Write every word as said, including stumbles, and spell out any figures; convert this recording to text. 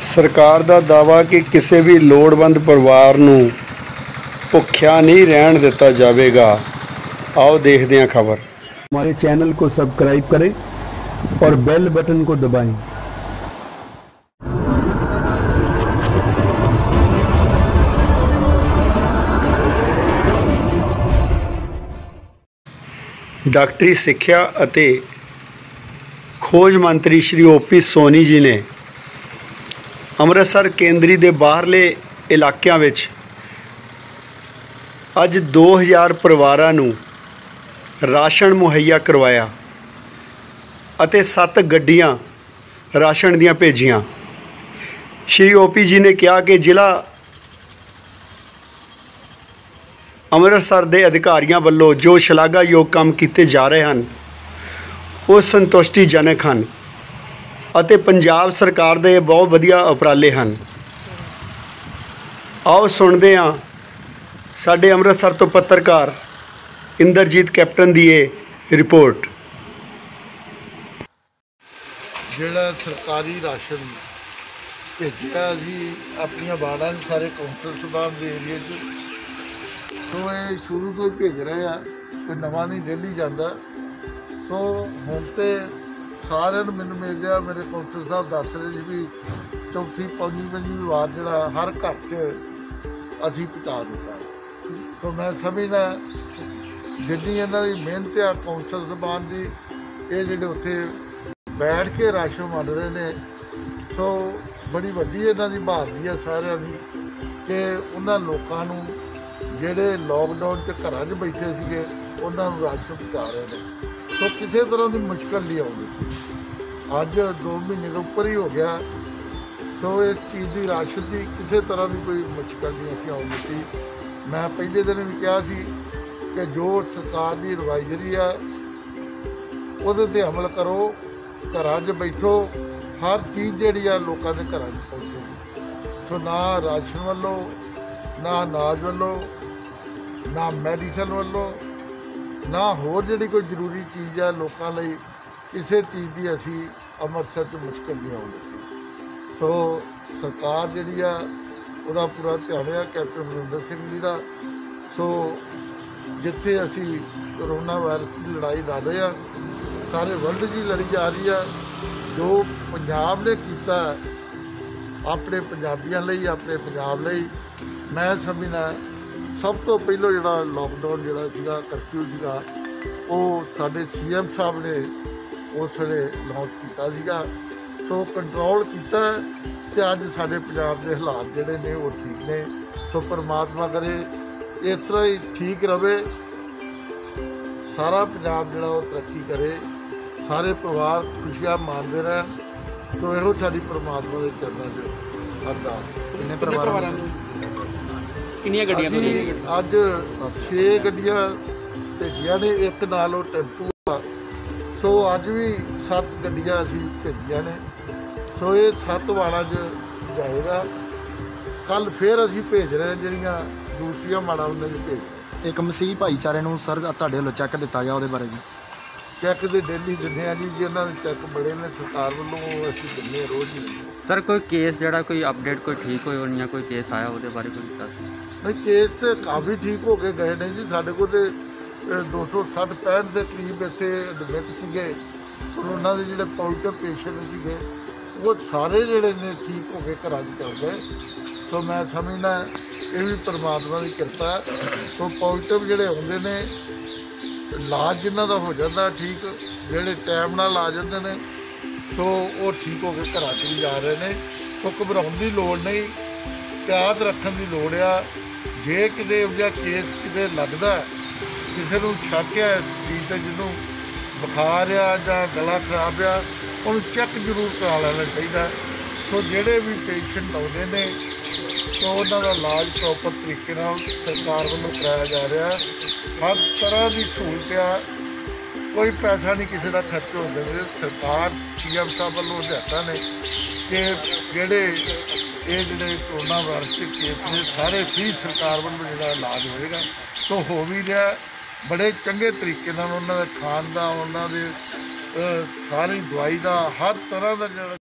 सरकार का दावा कि किसी भी लोड़वंद परिवार नूं भुख्या नहीं रहन दिता जाएगा। आओ देखते हैं खबर। हमारे चैनल को सब्सक्राइब करें और बेल बटन को दबाएं। डॉक्टरी सिक्ख्या ਅਤੇ खोज मंत्री श्री ओ पी सोनी जी ने ਅੰਮ੍ਰਿਤਸਰ ਕੇਂਦਰੀ ਦੇ ਬਾਹਰਲੇ ਇਲਾਕਿਆਂ ਵਿੱਚ ਅੱਜ दो हज़ार ਪਰਿਵਾਰਾਂ ਨੂੰ ਰਾਸ਼ਨ ਮੁਹੱਈਆ ਕਰਵਾਇਆ ਅਤੇ ਸੱਤ ਗੱਡੀਆਂ ਰਾਸ਼ਨ ਦੀਆਂ ਭੇਜੀਆਂ। श्री ओ पी जी ने कहा कि ਜ਼ਿਲ੍ਹਾ ਅੰਮ੍ਰਿਤਸਰ ਦੇ ਅਧਿਕਾਰੀਆਂ ਵੱਲੋਂ ਜੋ ਸ਼ਲਾਘਾਯੋਗ ਕੰਮ ਕੀਤੇ ਜਾ ਰਹੇ ਹਨ ਉਹ ਸੰਤੁਸ਼ਟੀਜਨਕ ਹਨ ਅਤੇ ਪੰਜਾਬ ਸਰਕਾਰ ਦੇ ਬਹੁਤ ਵਧੀਆ ਉਪਰਾਲੇ ਹਨ। ਆਓ ਸੁਣਦੇ ਹਾਂ ਸਾਡੇ ਅੰਮ੍ਰਿਤਸਰ ਤੋਂ ਪੱਤਰਕਾਰ ਇੰਦਰਜੀਤ ਕੈਪਟਨ ਦੀ ਇਹ ਰਿਪੋਰਟ। ਜਿਹੜਾ ਸਰਕਾਰੀ ਰਾਸ਼ਨ ਭੇਜਿਆ ਜੀ ਆਪਣੀਆਂ ਵਾਰਡਾਂ ਦੇ ਸਾਰੇ ਕੌਂਸਲ ਸਭਾਵਾਂ ਦੇ ਏਰੀਏ 'ਚ, ਸੋ ਇਹ ਸ਼ੁਰੂ ਤੋਂ ਹੀ ਭੇਜ ਰਹੇ ਆ ਕਿ ਨਵਾਂ ਨਹੀਂ ਡੇਲੀ ਜਾਂਦਾ। ਸੋ ਹੁਣ ਤੇ ਸਾਰਿਆਂ ਨੂੰ ਮੈਨੂੰ ਮਿਲ ਗਿਆ, ਮੇਰੇ ਕੌਂਸਲ ਸਾਹਿਬ ਦੱਸ ਰਹੇ ਸੀ ਵੀ ਚੌਥੀ ਪੰਜਵੀਂ ਪੰਜਵੀਂ ਵਾਰ ਜਿਹੜਾ ਹਰ ਘਰ 'ਚ ਅਸੀਂ ਪਹੁੰਚਾ ਦਿੱਤਾ। ਸੋ ਮੈਂ ਸਮਝਦਾ ਜਿੰਨੀ ਇਹਨਾਂ ਦੀ ਮਿਹਨਤ ਆ ਕੌਂਸਲ ਸਭਾਵਾਂ ਦੀ, ਇਹ ਜਿਹੜੇ ਉੱਥੇ ਬੈਠ ਕੇ ਰਾਸ਼ਨ ਵੰਡ ਰਹੇ ਨੇ, ਸੋ ਬੜੀ ਵੱਡੀ ਇਹਨਾਂ ਦੀ ਬਹਾਦਰੀ ਆ ਸਾਰਿਆਂ ਦੀ ਕਿ ਉਹਨਾਂ ਲੋਕਾਂ ਨੂੰ ਜਿਹੜੇ ਲੋਕਡਾਊਨ 'ਚ ਘਰਾਂ 'ਚ ਬੈਠੇ ਸੀਗੇ ਉਹਨਾਂ ਨੂੰ ਰਾਸ਼ਨ ਪਹੁੰਚਾ ਰਹੇ ਨੇ। ਸੋ ਕਿਸੇ ਤਰ੍ਹਾਂ ਦੀ ਮੁਸ਼ਕਲ ਨਹੀਂ ਆਉਂਦੀ। ਅੱਜ ਦੋ ਮਹੀਨੇ ਤੋਂ ਉੱਪਰ ਹੀ ਹੋ ਗਿਆ, ਸੋ ਇਸ ਚੀਜ਼ ਦੀ ਰਾਸ਼ਨ ਦੀ ਕਿਸੇ ਤਰ੍ਹਾਂ ਦੀ ਕੋਈ ਮੁਸ਼ਕਲ ਨਹੀਂ ਅਸੀਂ ਆਉਣ ਦਿੱਤੀ। ਮੈਂ ਪਹਿਲੇ ਦਿਨ ਵੀ ਕਿਹਾ ਸੀ ਕਿ ਜੋ ਸਰਕਾਰ ਦੀ ਐਡਵਾਈਜ਼ਰੀ ਆ ਉਹਦੇ 'ਤੇ ਅਮਲ ਕਰੋ, ਘਰਾਂ 'ਚ ਬੈਠੋ, ਹਰ ਚੀਜ਼ ਜਿਹੜੀ ਆ ਲੋਕਾਂ ਦੇ ਘਰਾਂ 'ਚ ਪਹੁੰਚੇਗੀ। ਸੋ ਨਾ ਰਾਸ਼ਨ ਵੱਲੋਂ, ਨਾ ਅਨਾਜ ਵੱਲੋਂ, ਨਾ ਮੈਡੀਸਨ ਵੱਲੋਂ, ਨਾ ਹੋਰ ਜਿਹੜੀ ਕੋਈ ਜ਼ਰੂਰੀ ਚੀਜ਼ ਆ ਲੋਕਾਂ ਲਈ, ਕਿਸੇ ਚੀਜ਼ ਦੀ ਅਸੀਂ ਅੰਮ੍ਰਿਤਸਰ 'ਚ ਮੁਸ਼ਕਲ ਨਹੀਂ ਆਉਣ ਦਿੱਤੀ। ਸੋ ਸਰਕਾਰ ਜਿਹੜੀ ਆ ਉਹਦਾ ਪੂਰਾ ਧਿਆਨ ਆ ਕੈਪਟਨ ਅਮਰਿੰਦਰ ਸਿੰਘ ਜੀ ਦਾ। ਸੋ ਜਿੱਥੇ ਅਸੀਂ ਕਰੋਨਾ ਵਾਇਰਸ ਦੀ ਲੜਾਈ ਲੜ ਰਹੇ ਆ, ਸਾਰੇ ਵਰਲਡ ਦੀ ਲੜੀ ਜਾ ਰਹੀ ਆ। ਜੋ ਪੰਜਾਬ ਨੇ ਕੀਤਾ ਆਪਣੇ ਪੰਜਾਬੀਆਂ ਲਈ, ਆਪਣੇ ਪੰਜਾਬ ਲਈ, ਮੈਂ ਸਮਝਦਾ ਸਭ ਤੋਂ ਪਹਿਲਾਂ ਜਿਹੜਾ ਲੋਕਡਾਊਨ ਜਿਹੜਾ ਸੀਗਾ, ਕਰਫਿਊ ਸੀਗਾ, ਉਹ ਸਾਡੇ ਸੀ ਐਮ ਸਾਹਿਬ ਨੇ ਉਸ ਵੇਲੇ ਲਾਂਚ ਕੀਤਾ ਸੀਗਾ। ਸੋ ਕੰਟਰੋਲ ਕੀਤਾ ਅਤੇ ਅੱਜ ਸਾਡੇ ਪੰਜਾਬ ਦੇ ਹਾਲਾਤ ਜਿਹੜੇ ਨੇ ਉਹ ਠੀਕ ਨੇ। ਸੋ ਪਰਮਾਤਮਾ ਕਰੇ ਇਸ ਤਰ੍ਹਾਂ ਹੀ ਠੀਕ ਰਹੇ, ਸਾਰਾ ਪੰਜਾਬ ਜਿਹੜਾ ਉਹ ਤਰੱਕੀ ਕਰੇ, ਸਾਰੇ ਪਰਿਵਾਰ ਖੁਸ਼ੀਆਂ ਮਾਣਦੇ ਰਹਿਣ। ਸੋ ਇਹੋ ਸਾਡੀ ਪਰਮਾਤਮਾ ਦੇ ਚਰਨਾਂ 'ਚ ਅਰਦਾਸ। ਕਿੰਨੇ ਪਰਿਵਾਰਾਂ ਨੂੰ ਕਿੰਨੀਆਂ ਗੱਡੀਆਂ ਭੇਜੀਆਂ? ਅੱਜ ਛੇ ਗੱਡੀਆਂ ਭੇਜੀਆਂ ਨੇ, ਇੱਕ ਨਾਲ ਉਹ ਟੈਂਪੂ ਆ। ਸੋ ਅੱਜ ਵੀ ਸੱਤ ਗੱਡੀਆਂ ਅਸੀਂ ਭੇਜੀਆਂ ਨੇ। ਸੋ ਇਹ ਸੱਤ ਵਾਲਾਂ 'ਚ ਜਾਏਗਾ। ਕੱਲ੍ਹ ਫਿਰ ਅਸੀਂ ਭੇਜ ਰਹੇ ਜਿਹੜੀਆਂ ਦੂਸਰੀਆਂ ਮਾੜਾਂ ਉਹਨਾਂ 'ਚ ਭੇਜ। ਇੱਕ ਮਸੀਹ ਭਾਈਚਾਰੇ ਨੂੰ ਸਰ ਤੁਹਾਡੇ ਵੱਲੋਂ ਚੈੱਕ ਦਿੱਤਾ ਗਿਆ, ਉਹਦੇ ਬਾਰੇ ਜੀ? ਚੈੱਕ ਦੇ ਡੇਲੀ ਦਿੰਦੇ ਆ ਜੀ, ਜਿਹਨਾਂ ਦੇ ਚੈੱਕ ਬੜੇ ਨੇ ਸਰਕਾਰ ਵੱਲੋਂ ਉਹ ਅਸੀਂ ਦਿੰਦੇ ਰੋਜ਼ ਹੀ। ਸਰ ਕੋਈ ਕੇਸ ਜਿਹੜਾ ਕੋਈ ਅਪਡੇਟ ਕੋਈ ਠੀਕ ਹੋਏ ਜਾਂ ਕੋਈ ਕੇਸ ਆਇਆ ਉਹਦੇ ਬਾਰੇ ਕੋਈ ਦੱਸ? ਨਹੀਂ, ਕੇਸ ਤਾਂ ਕਾਫੀ ਠੀਕ ਹੋ ਕੇ ਗਏ ਨੇ ਜੀ। ਸਾਡੇ ਕੋਲ ਤਾਂ ਦੋ ਸੌ ਸੱਠ ਪੈਂਹਠ ਦੇ ਕਰੀਬ ਇੱਥੇ ਐਡਮਿਟ ਸੀਗੇ। ਕਰੋਨਾ ਦੇ ਜਿਹੜੇ ਪੋਜ਼ੀਟਿਵ ਪੇਸ਼ੈਂਟ ਸੀਗੇ ਉਹ ਸਾਰੇ ਜਿਹੜੇ ਨੇ ਠੀਕ ਹੋ ਕੇ ਘਰਾਂ 'ਚ ਚੱਲ ਗਏ। ਸੋ ਮੈਂ ਸਮਝਦਾ ਇਹ ਵੀ ਪਰਮਾਤਮਾ ਦੀ ਕਿਰਪਾ। ਸੋ ਪੋਜ਼ੀਟਿਵ ਜਿਹੜੇ ਆਉਂਦੇ ਨੇ, ਇਲਾਜ ਜਿਨ੍ਹਾਂ ਦਾ ਹੋ ਜਾਂਦਾ ਠੀਕ, ਜਿਹੜੇ ਟਾਈਮ ਨਾਲ ਆ ਜਾਂਦੇ ਨੇ, ਸੋ ਉਹ ਠੀਕ ਹੋ ਕੇ ਘਰਾਂ 'ਚ ਵੀ ਜਾ ਰਹੇ ਨੇ। ਸੋ ਘਬਰਾਉਣ ਦੀ ਲੋੜ ਨਹੀਂ, ਪਿਆਰ ਰੱਖਣ ਦੀ ਲੋੜ ਆ। ਜੇ ਕਿਤੇ ਇਹੋ ਜਿਹਾ ਕੇਸ ਕਿਤੇ ਲੱਗਦਾ, ਕਿਸੇ ਨੂੰ ਸ਼ੱਕ ਆ ਇਸ ਚੀਜ਼ 'ਤੇ, ਜਿਹਨੂੰ ਬੁਖਾਰ ਆ ਜਾਂ ਗਲਾ ਖਰਾਬ ਆ, ਉਹਨੂੰ ਚੈੱਕ ਜ਼ਰੂਰ ਕਰਾ ਲੈਣਾ ਚਾਹੀਦਾ। ਸੋ ਜਿਹੜੇ ਵੀ ਪੇਸ਼ੈਂਟ ਆਉਂਦੇ ਨੇ, ਸੋ ਉਹਨਾਂ ਦਾ ਇਲਾਜ ਪ੍ਰੋਪਰ ਤਰੀਕੇ ਨਾਲ ਸਰਕਾਰ ਵੱਲੋਂ ਕਰਾਇਆ ਜਾ ਰਿਹਾ। ਹਰ ਤਰ੍ਹਾਂ ਦੀ ਸਹੂਲਤ ਆ, ਕੋਈ ਪੈਸਾ ਨਹੀਂ ਕਿਸੇ ਦਾ ਖਰਚ ਹੋ ਜਾਂਦਾ। ਸਰਕਾਰ ਸੀ ਐਮ ਸਾਹਿਬ ਵੱਲੋਂ ਹਦਾਇਤਾਂ ਨੇ ਕਿ ਜਿਹੜੇ ਇਹ ਜਿਹੜੇ ਕਰੋਨਾ ਵਾਇਰਸ ਦੇ ਕੇਸ ਨੇ ਸਾਰੇ ਫ੍ਰੀ ਸਰਕਾਰ ਵੱਲੋਂ ਜਿਹੜਾ ਇਲਾਜ ਹੋਏਗਾ। ਸੋ ਹੋ ਵੀ ਰਿਹਾ ਬੜੇ ਚੰਗੇ ਤਰੀਕੇ ਨਾਲ। ਉਹਨਾਂ ਦੇ ਖਾਣ ਦਾ, ਉਹਨਾਂ ਦੇ ਸਾਰੀ ਦਵਾਈ ਦਾ, ਹਰ ਤਰ੍ਹਾਂ ਦਾ ਜਿਹੜਾ